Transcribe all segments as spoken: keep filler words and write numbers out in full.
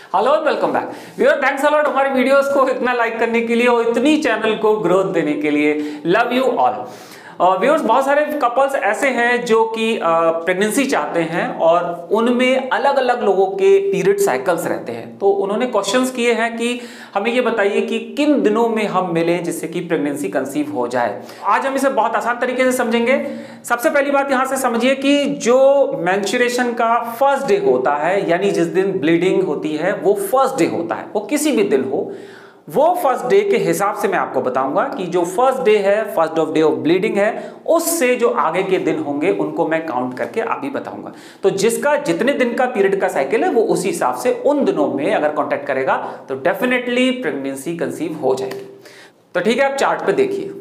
Hello and welcome back viewer, thanks a lot हमारे videos को इतना लाइक करने के लिए और इतनी चैनल को ग्रोथ देने के लिए। Love you all. व्यूअर्स, बहुत सारे कपल्स ऐसे हैं जो कि प्रेगनेंसी चाहते हैं और उनमें अलग अलग लोगों के पीरियड साइकिल्स रहते हैं। तो उन्होंने क्वेश्चंस किए हैं कि हमें ये बताइए कि किन दिनों में हम मिलें जिससे कि प्रेगनेंसी कंसीव हो जाए। आज हम इसे बहुत आसान तरीके से समझेंगे। सबसे पहली बात यहां से समझिए कि जो मेंस्ट्रुएशन का फर्स्ट डे होता है, यानी जिस दिन ब्लीडिंग होती है, वो फर्स्ट डे होता है, वो किसी भी दिन हो, वो फर्स्ट डे के हिसाब से मैं आपको बताऊंगा कि जो फर्स्ट डे है, first of day of bleeding है, उससे जो आगे के दिन होंगे उनको मैं काउंट करके अभी बताऊंगा। तो जिसका जितने दिन का पीरियड का साइकिल है वो उसी हिसाब से उन दिनों में अगर कांटेक्ट करेगा तो डेफिनेटली प्रेगनेंसी कंसीव हो जाएगी। तो ठीक है, आप चार्ट पे देखिए।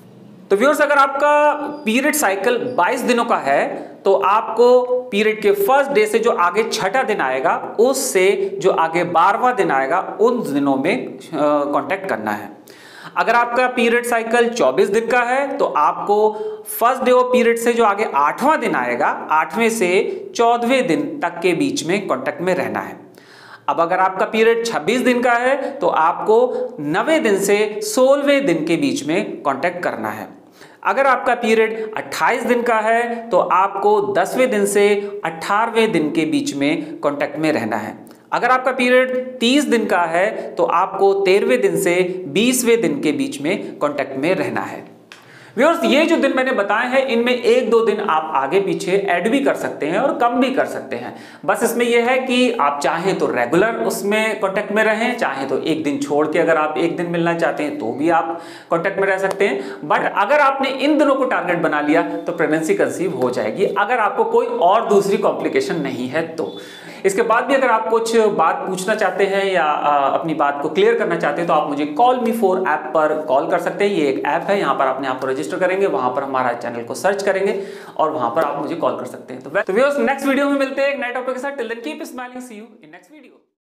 तो व्यूअर्स, अगर आपका पीरियड साइकिल बाईस दिनों का है तो आपको पीरियड के फर्स्ट डे से जो आगे छठा दिन आएगा उससे जो आगे बारहवां दिन आएगा उन दिनों में कांटेक्ट करना है। अगर आपका पीरियड साइकिल चौबीस दिन का है तो आपको फर्स्ट डे ऑफ पीरियड से जो आगे आठवां दिन आएगा, आठवें से चौदहवें दिन तक के बीच में कांटेक्ट में रहना है। अब अगर आपका पीरियड छब्बीस दिन का है तो आपको नवे दिन से सोलहवें दिन के बीच में कांटेक्ट करना है। अगर आपका पीरियड अट्ठाईस दिन का है तो आपको दसवें दिन से अठारहवें दिन के बीच में कांटेक्ट में रहना है। अगर आपका पीरियड तीस दिन का है तो आपको तेरहवें दिन से बीसवें दिन के बीच में कांटेक्ट में रहना है। व्यूअर्स, ये जो दिन मैंने बताए हैं इनमें एक दो दिन आप आगे पीछे ऐड भी कर सकते हैं और कम भी कर सकते हैं। बस इसमें यह है कि आप चाहें तो रेगुलर उसमें कांटेक्ट में रहें, चाहें तो एक दिन छोड़ के अगर आप एक दिन मिलना चाहते हैं तो भी आप कांटेक्ट में रह सकते हैं। बट अगर आपने इन दिनों को टारगेट बना लिया तो प्रेगनेंसी कंसीव हो जाएगी, अगर आपको कोई और दूसरी कॉम्प्लिकेशन नहीं है तो। इसके बाद भी अगर आप कुछ बात पूछना चाहते हैं या आ, अपनी बात को क्लियर करना चाहते हैं तो आप मुझे कॉल मी फोर ऐप पर कॉल कर सकते हैं। ये एक ऐप है, यहाँ पर अपने आप को रजिस्टर करेंगे, वहां पर हमारा चैनल को सर्च करेंगे और वहां पर आप मुझे कॉल कर सकते हैं। तो व्यूअर्स, नेक्स्ट वीडियो में मिलते हैं एक नए टॉपिक के साथ। Till then keep smiling, see you in next video.